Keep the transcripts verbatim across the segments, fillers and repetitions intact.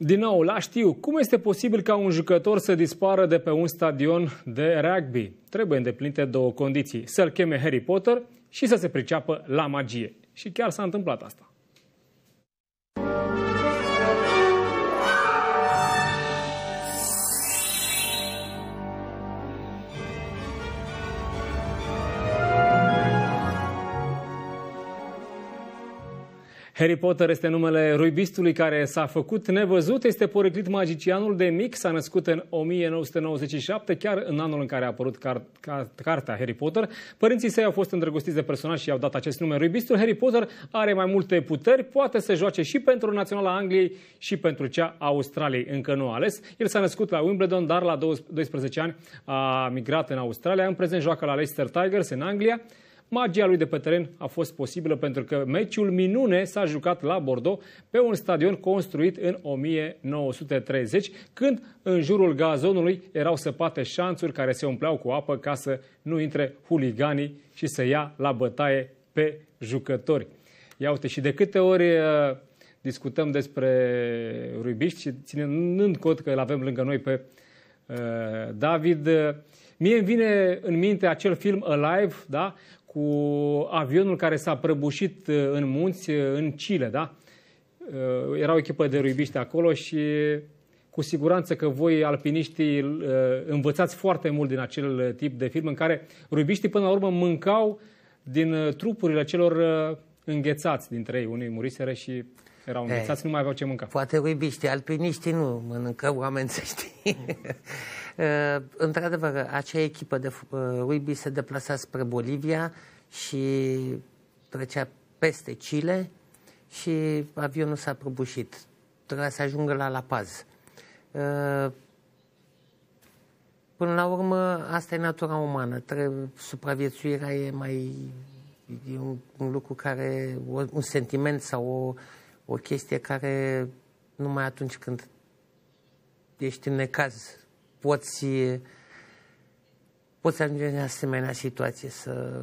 Din nou, la știu, cum este posibil ca un jucător să dispară de pe un stadion de rugby? Trebuie îndeplinite două condiții: să-l cheme Harry Potter și să se priceapă la magie. Și chiar s-a întâmplat asta. Harry Potter este numele rugbistului care s-a făcut nevăzut, este poreclit magicianul de mic, s-a născut în o mie nouă sute nouăzeci și șapte, chiar în anul în care a apărut car car cartea Harry Potter. Părinții săi au fost îndrăgostiți de personaj și i-au dat acest nume. Rugbistul Harry Potter are mai multe puteri, poate să joace și pentru Naționala Angliei și pentru cea a Australiei, încă nu a ales. El s-a născut la Wimbledon, dar la doisprezece ani a migrat în Australia, în prezent joacă la Leicester Tigers în Anglia. Magia lui de pe teren a fost posibilă pentru că meciul minune s-a jucat la Bordeaux pe un stadion construit în o mie nouă sute treizeci, când în jurul gazonului erau săpate șanțuri care se umpleau cu apă ca să nu intre huliganii și să ia la bătaie pe jucători. Ia uite, și de câte ori uh, discutăm despre rugbiști și ținând cont că îl avem lângă noi pe uh, David, uh, mie îmi vine în minte acel film Alive, da? Cu avionul care s-a prăbușit în munți, în Chile, da? Era o echipă de rugbiști acolo și cu siguranță că voi, alpiniștii, învățați foarte mult din acel tip de film în care rugbiștii până la urmă mâncau din trupurile celor înghețați dintre ei. Unii muriseră și erau înghețați, hey, nu mai aveau ce mânca. Poate rugbiștii, alpiniștii nu mănâncă oameni, să știi. Uh, într-adevăr, acea echipă de uh, rugby se deplasa spre Bolivia și trecea peste Chile și avionul s-a prăbușit. Trebuia să ajungă la La Paz. Uh, până la urmă, asta e natura umană. Trebuie, supraviețuirea e mai e un, un lucru care, un sentiment sau o, o chestie care numai atunci când ești în necaz poți, poți ajunge în asemenea situație să,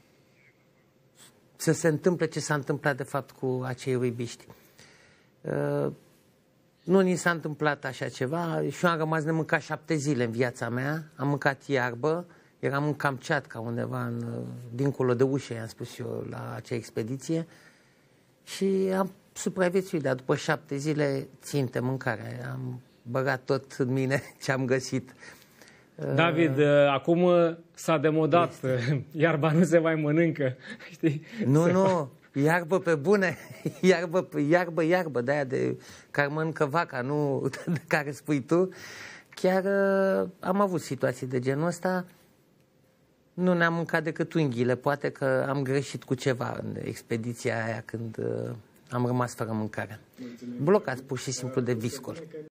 să se întâmple ce s-a întâmplat de fapt cu acei rugbiști. Uh, nu ni s-a întâmplat așa ceva și eu am rămas nemâncat șapte zile în viața mea, am mâncat iarbă, eram în Kamchatka undeva în, dincolo de ușă, i-am spus eu, la acea expediție și am supraviețuit, dar după șapte zile ținte mâncare, am băgat tot în mine ce am găsit. David, uh, acum s-a demodat, este. Iarba nu se mai mănâncă, știi? Nu, se nu, iarbă pe bune, iarbă, iarbă, iarbă, de aia de care mănâncă vaca, nu de care spui tu. Chiar uh, am avut situații de genul ăsta, nu ne-am mâncat decât unghiile, poate că am greșit cu ceva în expediția aia când uh, am rămas fără mâncare. Blocați pur și simplu de viscol.